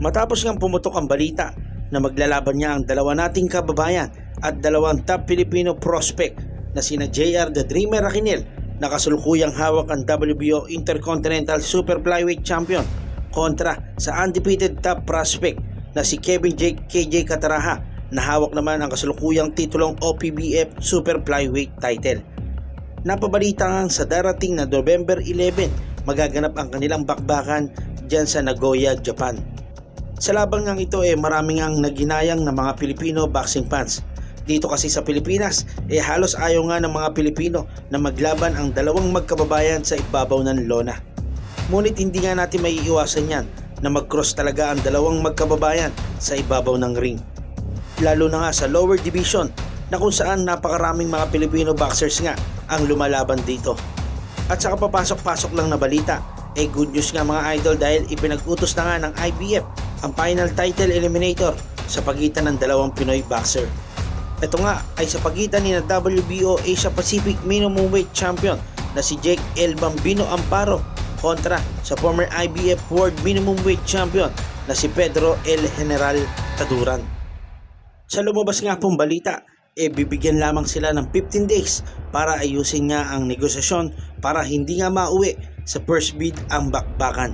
Matapos ngang pumutok ang balita na maglalaban niya ang dalawa nating kababayan at dalawang top Filipino prospect na sina JR The Dreamer Raquinel na kasulukuyang hawak ang WBO Intercontinental Super Flyweight Champion kontra sa undefeated top prospect na si Kevin Jake KJ Cataraha na hawak naman ang kasulukuyang titulong OPBF Super Flyweight title. Napabalita nga sa darating na November 11 magaganap ang kanilang bakbakan dyan sa Nagoya, Japan. Sa labang ngang ito maraming ang naginayang ng mga Pilipino boxing fans. Dito kasi sa Pilipinas halos ayaw nga ng mga Pilipino na maglaban ang dalawang magkababayan sa ibabaw ng lona. Ngunit hindi nga natin maiiwasan yan na mag-cross talaga ang dalawang magkababayan sa ibabaw ng ring. Lalo na nga sa lower division na kung saan napakaraming mga Filipino boxers nga ang lumalaban dito. At sa kapapasok-pasok lang na balita good news nga mga idol dahil ipinag-utos na nga ng IBF ang final title eliminator sa pagitan ng dalawang Pinoy boxer. Ito nga ay sa pagitan ni na WBO Asia Pacific Minimum Weight Champion na si Jake El Bambino Amparo kontra sa former IBF World Minimum Weight Champion na si Pedro El General Taduran. Sa lumabas nga pong balita bibigyan lamang sila ng 15 days para ayusin nga ang negosasyon para hindi nga mauwi sa first bid ang bakbakan.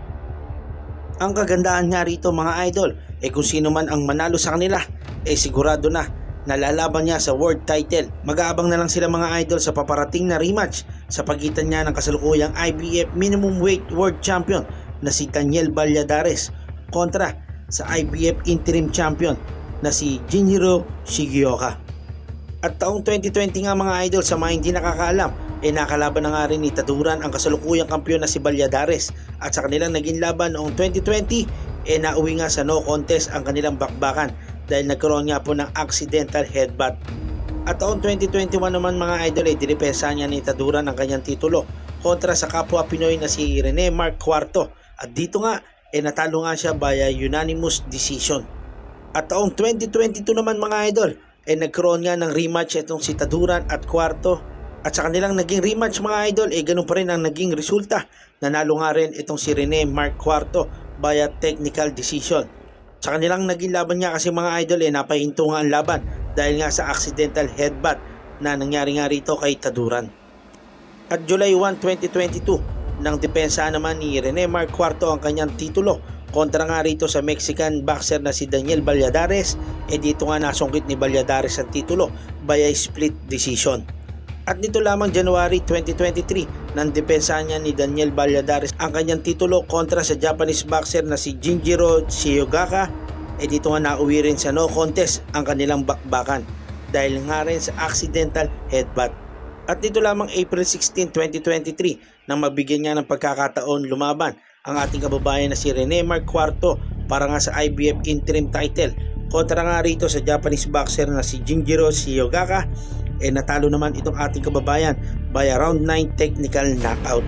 Ang kagandahan nga rito mga idol kung sino man ang manalo sa kanila sigurado na nalalaban niya sa world title. Mag-aabang na lang sila mga idol sa paparating na rematch sa pagitan niya ng kasalukuyang IBF Minimum Weight World Champion na si Daniel Valladares kontra sa IBF Interim Champion na si Jinjiro Shigeoka. At taong 2020 nga mga idol, sa mga hindi nakakaalam nakalaban na nga rin ni Taduran ang kasalukuyang kampiyon na si Valladares at sa kanilang naging laban noong 2020 nauwi nga sa no contest ang kanilang bakbakan dahil nagkaroon nga po ng accidental headbutt. At taong 2021 naman mga idol dinipensa niya ni Taduran ang kanyang titulo kontra sa kapwa Pinoy na si Rene Mark IV at dito nga natalo nga siya via unanimous decision. At taong 2022 naman mga idol nagkaroon nga ng rematch itong si Taduran at Cuarto at sa kanilang naging rematch mga idol ganun pa rin ang naging resulta. Nanalo nga rin itong si Rene Mark IV via technical decision. Sa kanilang naging laban nga kasi mga idol napahinto nga ang laban dahil nga sa accidental headbutt na nangyari nga rito kay Taduran. At July 1, 2022 nang depensa naman ni Rene Mark IV ang kanyang titulo kontra nga rito sa Mexican boxer na si Daniel Valladares dito nga nasungkit ni Valladares ang titulo via split decision. At dito lamang January 2023 nang depensa niya ni Daniel Valladares ang kanyang titulo kontra sa Japanese boxer na si Jinjiro Shigeoka dito nga nauwi rin sa no contest ang kanilang bakbakan dahil nga rin sa accidental headbutt. At dito lamang April 16, 2023 nang mabigyan niya ng pagkakataon lumaban ang ating kababayan na si Rene Mark IV para nga sa IBF Interim title kontra nga rito sa Japanese boxer na si Jinjiro Shigeoka natalo naman itong ating kababayan by round 9 technical knockout.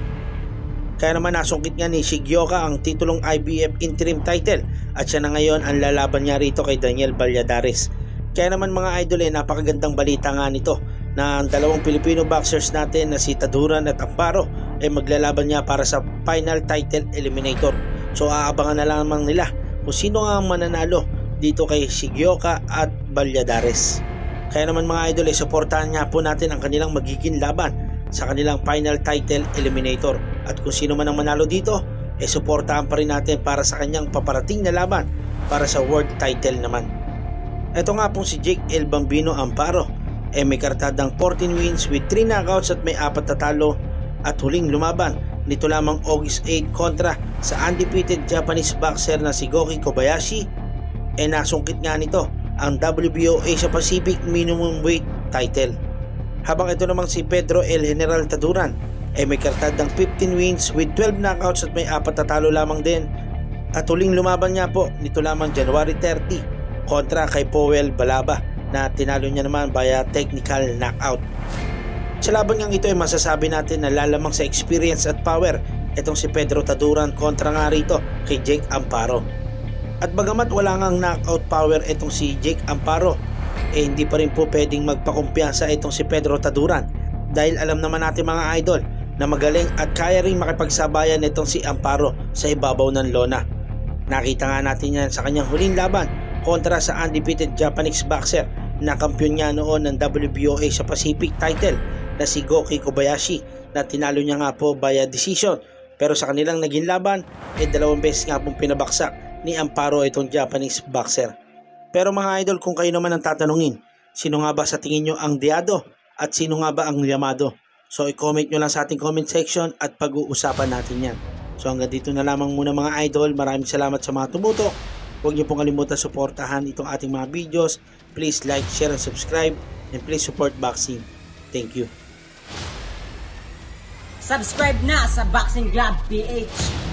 Kaya naman nasungkit nga ni Shigeoka ang titulong IBF Interim title at siya na ngayon ang lalaban niya rito kay Daniel Valladares. Kaya naman mga idol napakagandang balita nga nito na ang dalawang Filipino boxers natin na si Taduran at Amparo maglalaban niya para sa final title eliminator. So aabangan na lamang nila kung sino nga ang mananalo dito kay Shigeoka at Valladares. Kaya naman mga idol suportahan nga po natin ang kanilang magiging laban sa kanilang final title eliminator. At kung sino man ang manalo dito suportahan pa rin natin para sa kanyang paparating na laban para sa world title naman. Ito nga pong si Jake El Bambino Amparo may kartadang 14 wins with 3 knockouts at may 4 na talo at huling lumaban nito lamang August 8 kontra sa undefeated Japanese boxer na si Goki Kobayashi nasungkit nga nito ang WBO Asia Pacific Minimum Weight title. Habang ito namang si Pedro El General Taduran may kartadang 15 wins with 12 knockouts at may 4 na talo lamang din at huling lumaban niya po nito lamang January 30 kontra kay Powell Balaba na tinalo niya naman via technical knockout. Sa laban ngang ito masasabi natin na lalamang sa experience at power itong si Pedro Taduran kontra nga rito kay Jake Amparo. At bagamat wala ngang knockout power itong si Jake Amparo hindi pa rin po pwedeng magpakumpiyansa itong si Pedro Taduran dahil alam naman natin mga idol na magaling at kaya rin makipagsabayan itong si Amparo sa ibabaw ng lona. Nakita nga natin yan sa kanyang huling laban kontra sa undefeated Japanese boxer na kampiyon niya noon ng WBOA sa Pacific title na si Goki Kobayashi na tinalo niya nga po via decision. Pero sa kanilang naging laban, 2 beses nga pong pinabaksak ni Amparo itong Japanese boxer. Pero mga idol, kung kayo naman ang tatanungin, sino nga ba sa tingin nyo ang Diado at sino nga ba ang Yamado? So i-comment nyo lang sa ating comment section at pag-uusapan natin yan. So hanggang dito na lamang muna mga idol. Maraming salamat sa mga tumutok. Huwag niyo pong kalimutan suportahan itong ating mga videos. Please like, share, and subscribe. And please support boxing. Thank you. Subscribe na sa Boxing Club PH.